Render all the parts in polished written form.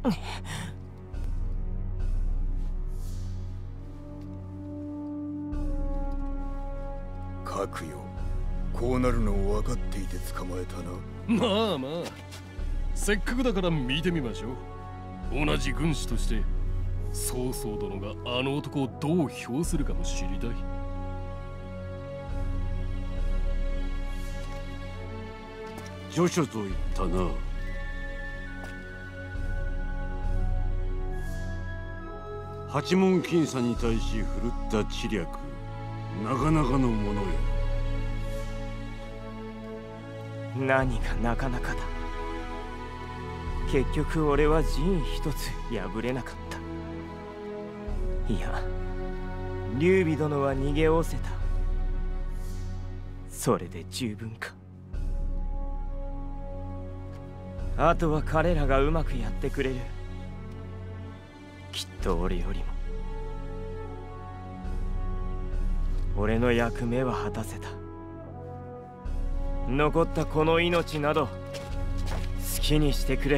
書くよ。こうなるのを分かっていて捕まえたな。 まあまあ、せっかくだから見てみましょう。同じ軍師として曹操殿があの男をどう評するかも知りたい。 序書と言ったな。八門僅差に対し振るった知略、なかなかのものよ。 何がなかなかだ。結局俺は陣一つ破れなかった。いや、劉備殿は逃げおせた。それで十分か。あとは彼らがうまくやってくれる。きっと俺よりも。俺の役目は果たせた。残ったこの命など好きにしてくれ。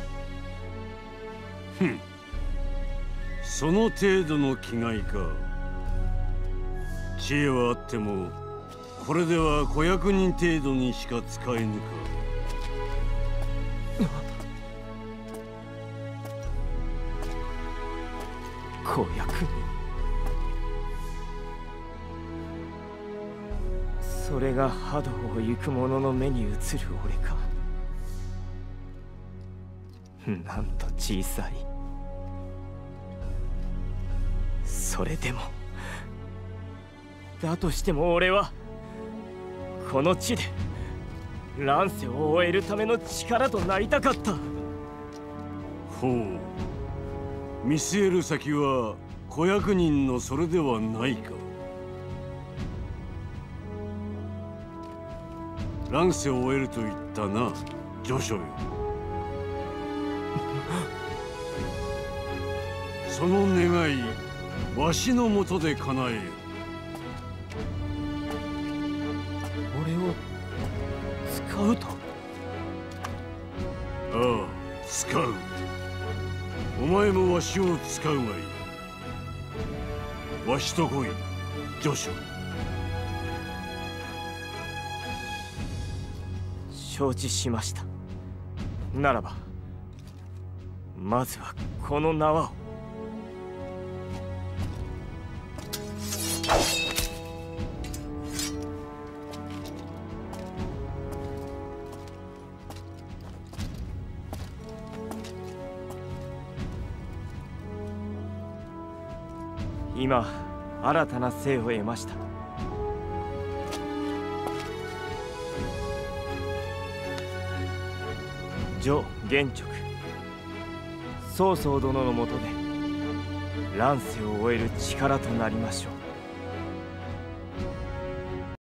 ふん、その程度の気概か。知恵はあってもこれでは子役人程度にしか使えぬか。 子役人、それが波動を行く者の目に映る俺か。なんと小さい。それでもだとしても俺はこの地で乱世を終えるための力となりたかった。 ほう、見据える先は子役人のそれではないか。乱世を終えると言ったな、序書よ。その願い、わしのもとで叶えよ。 俺を使うと？ ああ、使う。お前もわしを使うがいい。わしと来い、序書。 承知しました。ならばまずはこの縄を。今新たな生を得ました。徐玄直、曹操殿のもとで乱世を終える力となりましょう。